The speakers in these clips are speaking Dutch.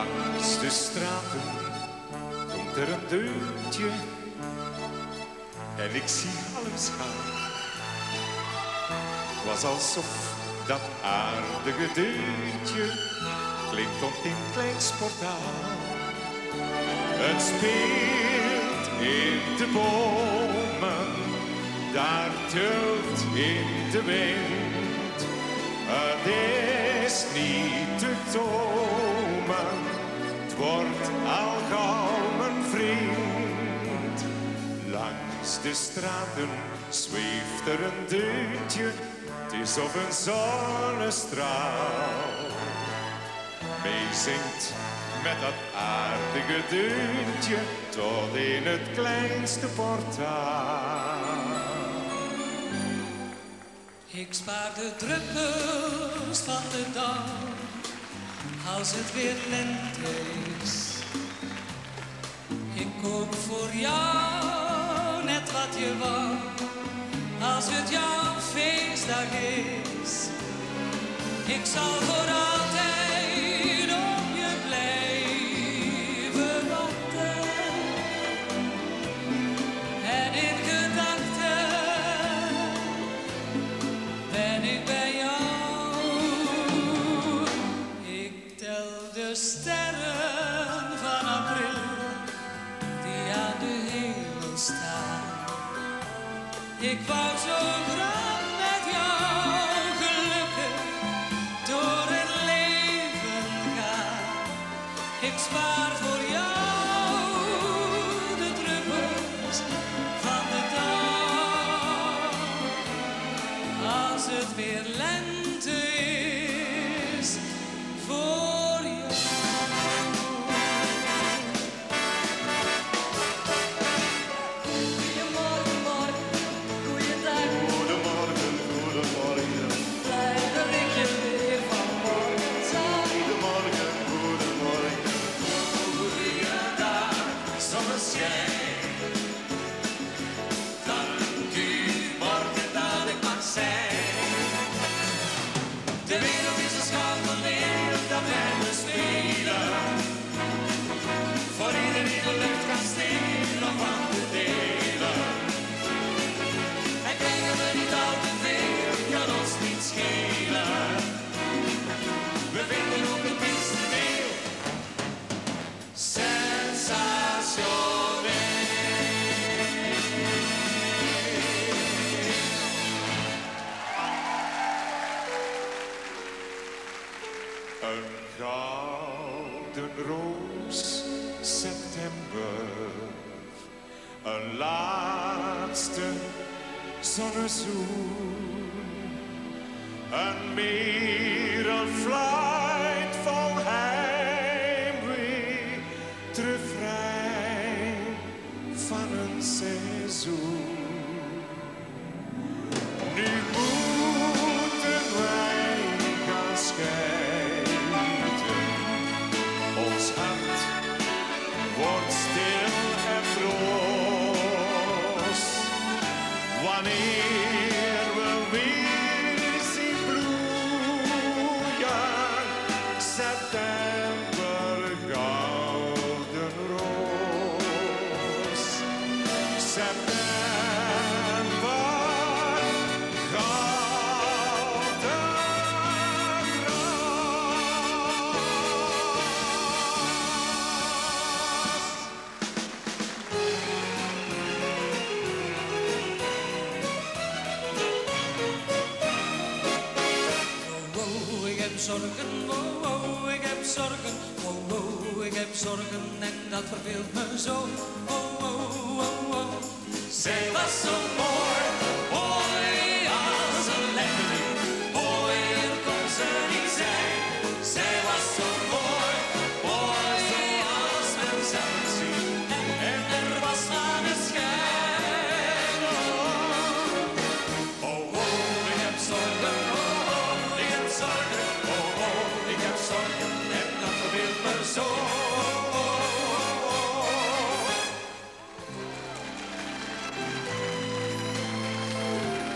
Langs de straten komt er een deuntje en ik zie alles gaan. Het was alsof dat aardige deuntje klinkt op een klein sportaal. Het speelt in de bomen, daar tult in de wind. Het is niet te tomen, het wordt al gauw mijn vriend. Langs de straten zweeft er een deuntje, het is of een zonnestraal. Meezingt met dat aardige deuntje tot in het kleinste portaal. Ik spaar de druppels van de dag als het weer lente is. Ik koop voor jou net wat je wou als het jouw feestdag is. Ik zal voor altijd op je blijven wachten en in gedachten ben ik bij jou. Ik tel de sterren van april die aan de hemel staan. Ik wou zo graag met jou gelukkig door het leven gaan. Ik spaar voor jou de druppels van de dag. Als het weer lente is voor jou. Goedemorgen, morgen, goeiedag. Goedemorgen, goedemorgen. Blij dat ik je weer vanmorgen zag. Goedemorgen, goedemorgen. Goeiedag, zonneschijn. Dank u, morgen dat ik mag zijn. De wereld is een schouwspelwereld dat wij bespelen. Voor iedereen gelukt kan stelen of van te delen. En krijgen we niet al te veel, kan ons niet schelen. We vinden ook het minste deel Een gouden roos, september. Een laatste zonnezoen. Een meer een flight vol heimwee. Terugvrij van een seizoen. Nu moeten wij gaan scheiden. Ons hart wordt stil en broos. Wanneer we weer zien bloeien, september gouden roos. September zorgen, oh, oh, ik heb zorgen, oh, oh, ik heb zorgen en dat verveelt me zo, oh, oh, oh, oh. Zij was zo mooi, mooi als een lemmeling, mooier kon ze niet zijn. Zij was zo mooi, mooi als men zelf ziet, en er was maneschijn. Oh, oh, oh, ik heb zorgen, oh, oh, ik heb zorgen. Ik heb zorgen en dat verveelt me zo.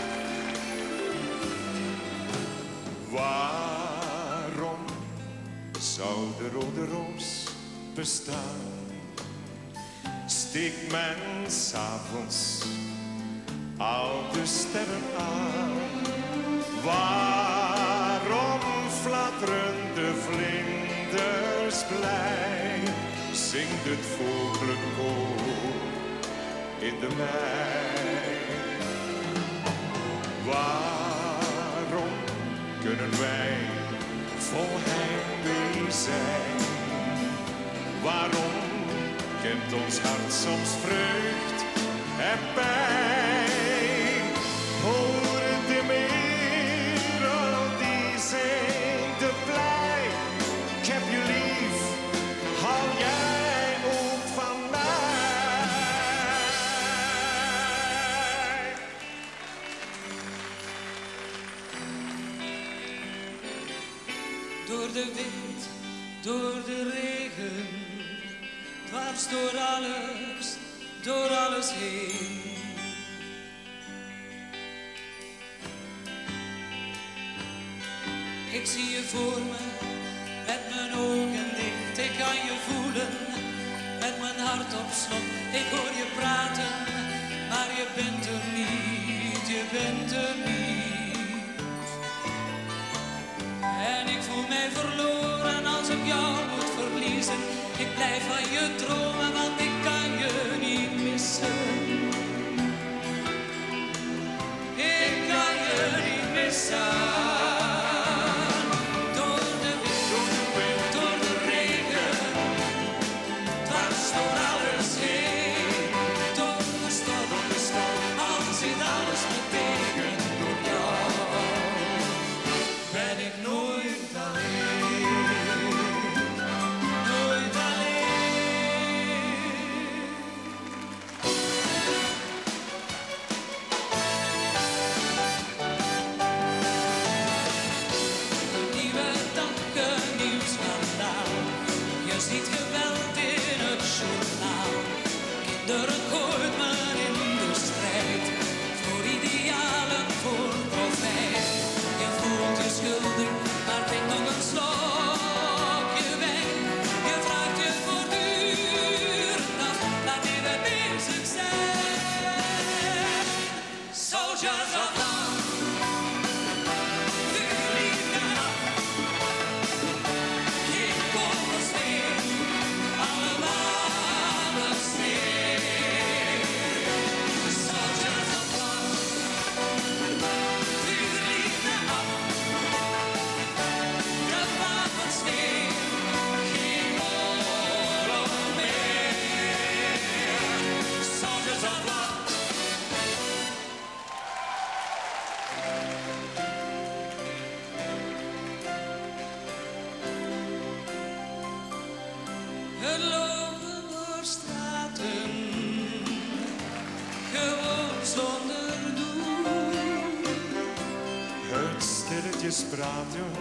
Waarom zou de rode roos bestaan, steekt men 's avonds al de sterren aan. Waarom fladderen de vlinders blij, zingt het vogelenkoor in de mei. Waarom kunnen wij vol heimwee zijn? Waarom kent ons hart soms vreugd en pijn? Hoor de merel die zingt de blij. Ik heb je lief, hou jij ook van mij? Door de wind, door de regen, dwars door alles heen. Ik zie je voor me, met mijn ogen dicht. Ik kan je voelen, met mijn hart op slot. Ik hoor je praten, maar je bent er niet, je bent er niet. En ik voel mij verloren als ik jou moet verliezen. Ik blijf van je dromen, want ik kan je niet missen. Ik kan je niet missen. Ziet geweld in het journaal. Kinderen gooit men in de strijd. Voor idealen, voor profijt. Je voelt je schuldig, maar drink nog een slokje wijn. Je vraagt je voortdurend af, wanneer we bezig zijn. Soldiers of love. Het lopen door straten, gewoon zonder doel. Het stilletjes praten,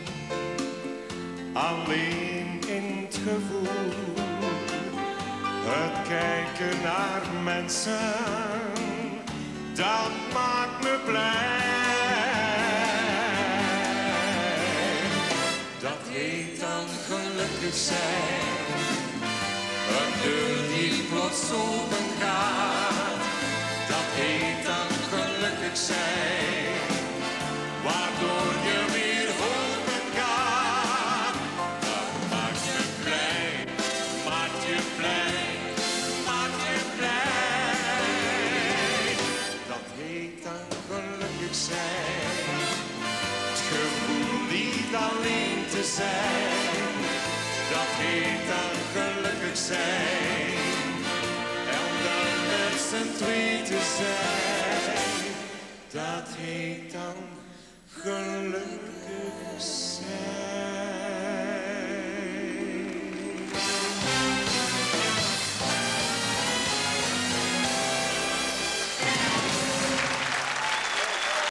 alleen in het gevoel. Het kijken naar mensen, dat maakt me blij. Dat heet dan gelukkig zijn. Een deur die plots open gaat, dat heet dan gelukkig zijn. Waardoor je weer open gaat, dat maakt je blij, maakt je blij, maakt je blij. Dat heet dan gelukkig zijn. Het gevoel niet alleen te zijn, dat heet dan gelukkig zijn.